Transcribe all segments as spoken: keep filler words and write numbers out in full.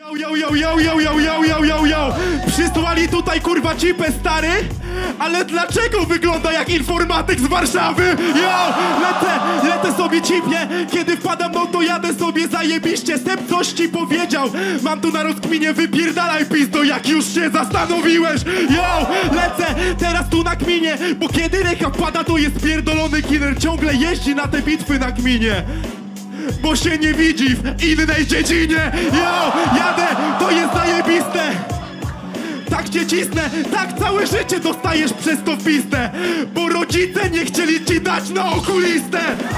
Yo, yo, yo, yo, yo, yo, yo, yo, yo, yo. Przysłali tutaj kurwa cipę, stary. Ale dlaczego wygląda jak informatyk z Warszawy? Yo, lecę, lecę sobie cipie. Kiedy wpadam, no to jadę sobie zajebiście. Sep coś ci powiedział. Mam tu na rozkminie, wypierdalaj pizdo, jak już się zastanowiłeś. Yo, lecę teraz tu na kminie. Bo kiedy reka wpada, to jest pierdolony killer. Ciągle jeździ na te bitwy na kminie, bo się nie widzi w innej dziedzinie. Yo, jadę, to jest zajebiste. Tak cię cisnę, tak całe życie dostajesz przez to w pistę, bo rodzice nie chcieli ci dać na okulistę.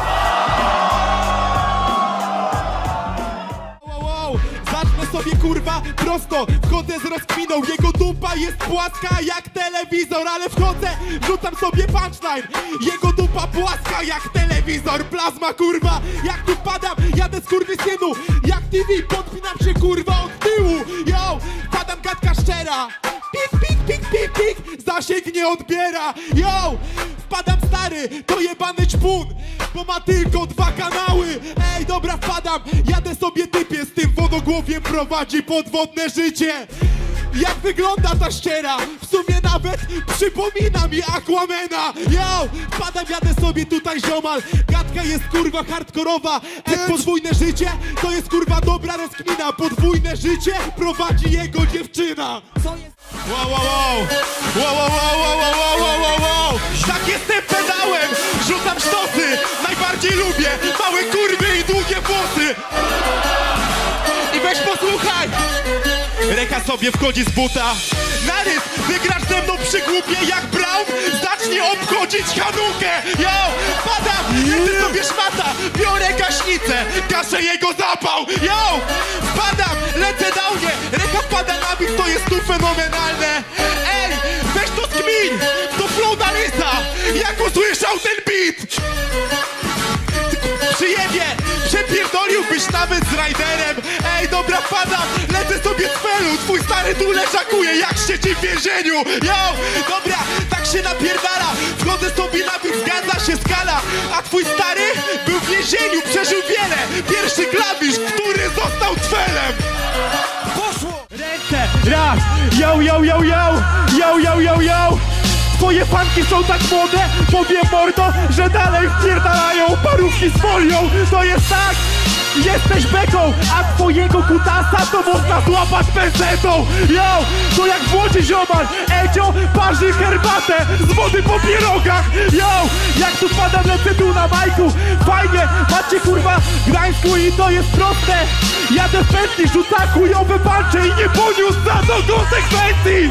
Zacznę sobie kurwa prosto, wchodzę z rozkminą. Jego dupa jest płaska jak telewizor, ale wchodzę, rzucam sobie punchline. Jego dupa płaska jak telewizor, plazma kurwa. Jak tu wpadam, jadę skurwysynu jak T V, podpinam się kurwa od tyłu. Yo, wpadam gadka szczera. Pik, pik, pik, pik, pik, zasięg nie odbiera. Yo, wpadam stary, to jebany ćpun, bo ma tylko dwa kanały. Ej, dobra, wpadam, jadę sobie typie z tym wodogłowiem, prowadzi podwodne życie. Jak wygląda ta ściera? W sumie nawet przypomina mi Aquamena. Yo, wpadam, jadę sobie tutaj ziomal. Gadka jest kurwa hardkorowa. Jak podwójne życie, to jest kurwa dobra rozkmina. Podwójne życie prowadzi jego dziewczyna. Co jest? Wow, wow, wow. Wow, wow, wow, wow, wow, wow, wow, wow. Tak jestem pedałem, rzucam sztosy. Najbardziej lubię małe kurwy i długie włosy. I weź posłuchaj. Reka sobie wchodzi z buta. Narys, wygrasz ze mną przy głupie jak Brown. Zacznij obchodzić Hanukę. Yo, padam, lecę sobie szmata. Biorę gaśnicę, gaszę jego zapał. Yo, wpadam, lecę downie. Reka wpada na bit, to jest tu fenomenalne. Ej, weź to skmin, to flow Narysa. Jak usłyszał ten beat, przyjebie, przepierdoliłbyś nawet z Riderem. Ej, dobra, wpadam, lecę sobie z felu. Twój stary tu leżakuje jak siedzi w więzieniu. Yo, dobra, tak się napierdala. Wchodzę sobie na bit, zgadza się skala. A twój stary był w więzieniu, przeżył wiele. Pierwszy klawisz, który został twelem. Poszło! Ręce, raz, yo, yo, yo, yo, yo, yo, yo, yo. Twoje fanki są tak młode, powiem mordo, że dalej wpierdalają parówki z folią. To jest tak, jesteś beką, a twojego kutasa to można złapać pensetą. Yo, to jak w Łodzi ziomal, Edzio parzy herbatę z wody po pierogach. Yo, jak tu wpadam, lecę tu na majku. Fajnie, macie kurwa Gdańsku i to jest proste. Jadę w pętli, rzuca chujowe palcze i nie poniósł za to konsekwencji.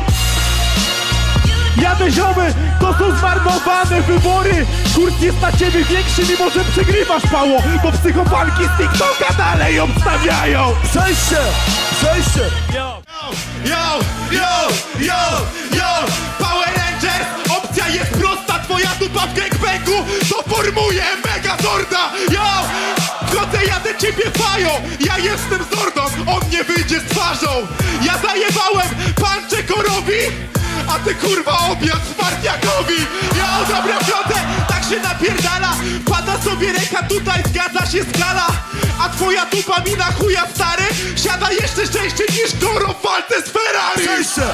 Jadę ziomy, to są zmarnowane wybory. Kurs jest na ciebie większy, mimo że przegrywasz, pało, bo psychofanki z TikToka dalej obstawiają. Przejście, przejście. Yo, yo, yo, yo, yo. Power Rangers, opcja jest prosta. Twoja dupa w gangbangu to formuje Megazorda. Yo, wchodzę, jadę ciebie fają. Ja jestem Zordon, on nie wyjdzie z twarzą. Ja zajebałem pancze korowi, a ty kurwa obiad Spartiakowi. Ja dobra, wchodzę, tak się napierdala. Pada sobie reka, tutaj zgadza się skala. A twoja dupa mi na chuja, stary, siada jeszcze częściej niż Goro w walce z Ferrari. Przejście.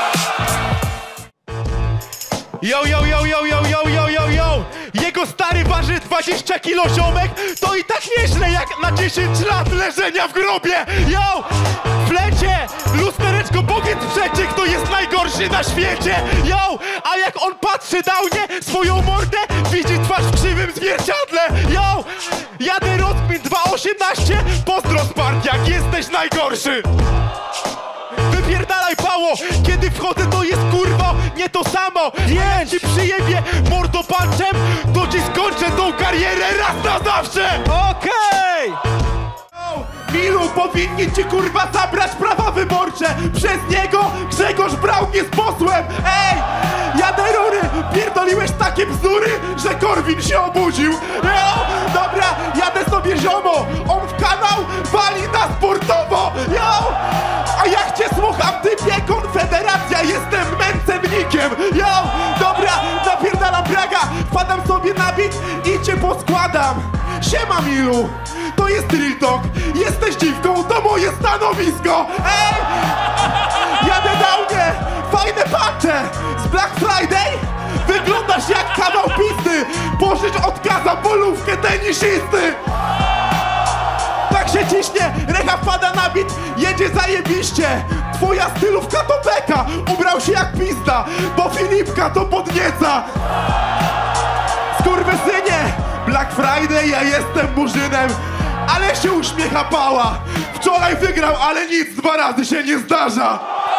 Yo, yo, yo, yo, yo, yo, yo, yo, yo. Jego stary waży dwadzieścia kilo ziomek. To i tak nieźle jak na dziesięć lat leżenia w grobie. Yo, w lecie lustereczko, powiedz przecie, kto jest najgorszy na świecie. Yo, a jak on patrzy na mnie, swoją mordę widzi twarz w krzywym zwierciadle. Yo, jadę rozkmin dwa osiemnaście. Pozdro Spartiak, jesteś najgorszy. Wypierdalaj pało, kiedy wchodzę to jest kurwo nie to samo. Nie, ci przyjebie mordo panczem, to ci skończę tą karierę raz na zawsze. Okej! Milu, powinni ci kurwa zabrać prawa wyborcze. Przez niego Grzegorz Braun jest posłem. Ej, jadę rury, pierdoliłeś takie bzdury, że Korwin się obudził. Jo, dobra, jadę sobie ziomo, on w kanał wali na sportowo. Jo, a jak cię słucham typie, Konfederacja, jestem męczennikiem. Jo, dobra, napierdalam Braga, wpadam sobie na bit i cię poskładam. Siema Milu, to to jest real talk. Jesteś dziwką, to moje stanowisko. Ej! Jadę na mnie, fajne pacze z Black Friday. Wyglądasz jak kawał pizdy. Pożycz od kaza polówkę tenisisty. Tak się ciśnie, Recha wpada na bit, jedzie zajebiście. Twoja stylówka to beka, ubrał się jak pizda, bo Filipka to podnieca. Skurwysynie, Black Friday, ja jestem murzynem, ale się uśmiecha pała. Wczoraj wygrał, ale nic dwa razy się nie zdarza.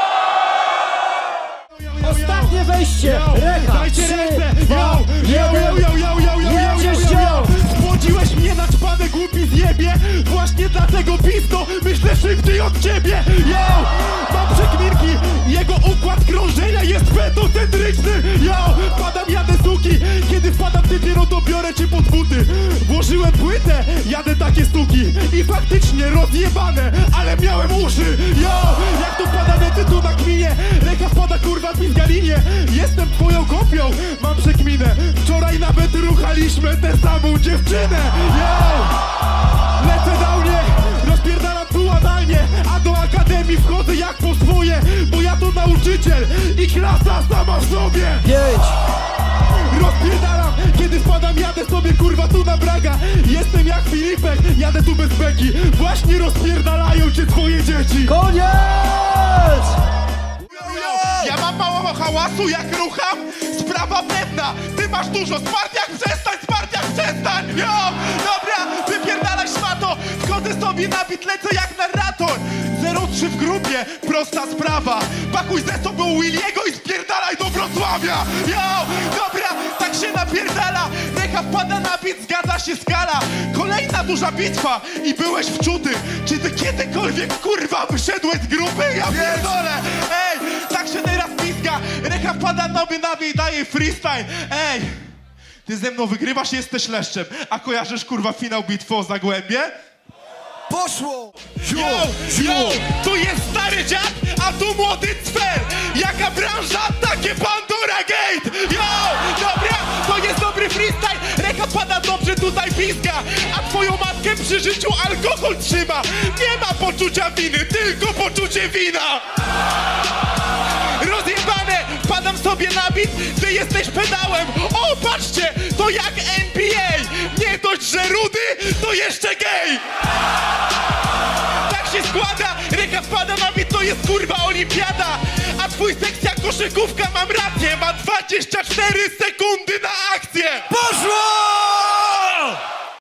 Ostatnie wejście! Recha! Dajcie trzy, ręce! dwa, Yo, yo, yo, yo, yo, yo, yo, yo, jedziesz, yo, yo. yo. Spłodziłeś mnie na czpane głupi zjebie. Właśnie dlatego pizdo myślę szybciej od ciebie. Yo! Mam przekminki, jego układ krążenia jest fetocentryczny. Yo! Wpadam, jadę suki. Kiedy wpadam dopiero to biorę cię pod buty. Włożyłem płytę, jadę takie stuki. I faktycznie rozjebane, ale miałem uszy. Yo! Jak to wpada nety tu na kminie. Ręka wpada kurwa w pizgalinie. Jestem twoją kopią, mam przekminę. Wczoraj nawet ruchaliśmy tę samą dziewczynę. Yo! Lecę na mnie, rozpierdalam tu analnie. A do akademii wchodzę jak po swoje. Bo ja to nauczyciel i klasa sama w sobie. pięć. Rozpierdalam, kiedy wpadam, jadę sobie kurwa tu na Braga. Jestem jak Filipek, jadę tu bez beki. Właśnie rozpierdalają cię twoje dzieci. Koniec! Ja mam mało hałasu, jak rucham, sprawa pewna. Ty masz dużo, Spartiak przestań, Spartiak przestań. Yo, dobra, wypierdalaj szmato. Wchodzę sobie na bit, lecę jak narrator. zero trzy w grupie, prosta sprawa. Pakuj ze sobą Williego i spierdalaj do Wrocławia. Yo, dobra, tak się napierdala. Recha wpada na bit, zgadza się skala. Kolejna duża bitwa i byłeś wczuty. Czy ty kiedykolwiek kurwa wyszedłeś z grupy? Ja pierdolę, ej, tak się teraz pizga. Recha wpada na mnie, na mnie i daje freestyle. Ej, ty ze mną wygrywasz, jesteś leszczem. A kojarzysz kurwa finał bitwy o Zagłębie? Poszło! Yo, yo, tu jest stary dziad, a tu młody cwer. Jaka branża, takie Pandora Gate. Yo, dobra, to jest dobry freestyle. Reka pada dobrze tutaj pizga, a twoją matkę przy życiu alkohol trzyma. Nie ma poczucia winy, tylko poczucie wina. Rozjebane, padam sobie na bit, ty jesteś pedałem. O, patrzcie, to jak N B A. Nie dość, że rudy, to jeszcze gej. Tak się składa, Reka wpada na bit, to jest kurwa olimpiada. A twój sekcja koszykówka, mam rację, ma dwadzieścia cztery sekundy na akcję. Poszło!